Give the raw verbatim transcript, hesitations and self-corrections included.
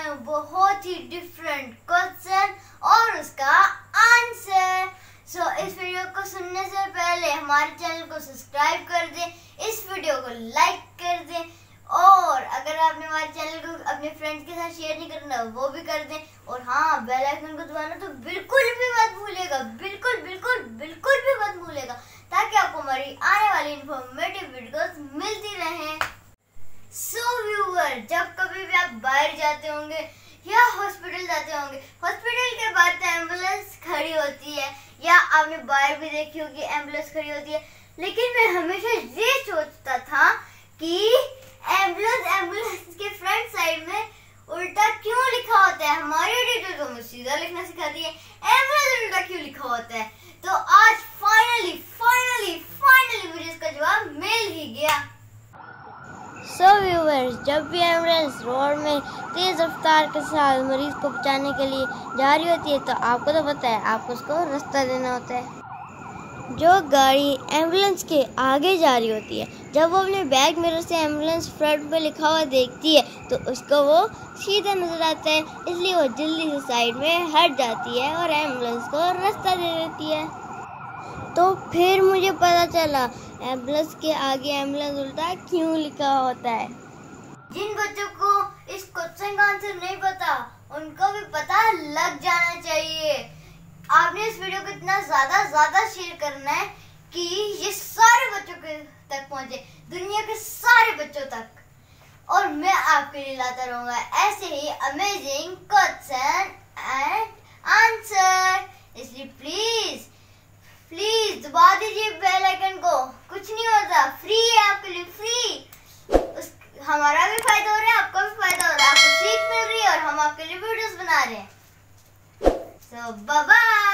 हूँ बहुत ही different question और उसका आंसर। सो so, इस वीडियो को सुनने से पहले हमारे चैनल को सब्सक्राइब कर दें, इस वीडियो को लाइक कर दें और अगर आपने हमारे चैनल को अपने फ्रेंड्स के साथ शेयर नहीं करना वो भी कर दें। और हाँ, बेल आइकन को दबाना तो बिल्कुल भी मत भूलिएगा, बिल्कुल बिल्कुल बिल्कुल भी मत भूलिएगा, ताकि आपको हमारी आने वाली इंफॉर्मेटिव वीडियोस मिलती रहें। सो so, व्यूअर, जब कभी भी आप बाहर जाते होंगे या हॉस्पिटल जाते होंगे, हॉस्पिटल के बाहर तो एम्बुलेंस खड़ी होती है या आपने बाहर भी देखी होगी एम्बुलेंस खड़ी होती है, लेकिन मैं हमेशा ये सोचता था कि एम्बुलेंस एम्बुलेंस के फ्रंट साइड में उल्टा क्यों लिखा होता है। हमारी टीचर तो हमें सीधा लिखना सिखाती है, एम्बुलेंस उल्टा क्यों लिखा होता है। तो आज फाइनली फाइनली फाइनली मुझे इसका जवाब मिल ही गया। सो व्यूअर्स, जब भी एम्बुलेंस रोड में तेज रफ्तार के साथ मरीज को बचाने के लिए जा रही होती है तो आपको तो पता है आपको उसको रास्ता देना होता है। जो गाड़ी एम्बुलेंस के आगे जा रही होती है, जब वो अपने बैक मिरर से एम्बुलेंस फ्रंट पे लिखा हुआ देखती है तो उसको वो सीधा नजर आता है, इसलिए वो जल्दी से साइड में हट जाती है और एम्बुलेंस को रास्ता दे देती है। तो फिर मुझे पता चला एम्बुलेंस के आगे एम्बुलेंस उल्टा क्यों लिखा होता है। जिन बच्चों को इस क्वेश्चन का आंसर नहीं पता उनको भी पता लग जाना चाहिए। आपने इस वीडियो को इतना ज्यादा ज्यादा शेयर करना है कि ये सारे बच्चों के तक पहुंचे, दुनिया के सारे बच्चों तक, और मैं आपके लिए लाता रहूंगा ऐसे ही अमेजिंग क्वेश्चन एंड आंसर। इसलिए प्लीज प्लीज दबा दीजिए बेल आइकन को, कुछ नहीं होता, फ्री है आपके लिए, फ्री। उस हमारा भी फायदा हो रहा है, आपका भी फायदा हो रहा है, आपको सीख मिल रही है और हम आपके लिए वीडियोस बना रहे हैं। So bye bye.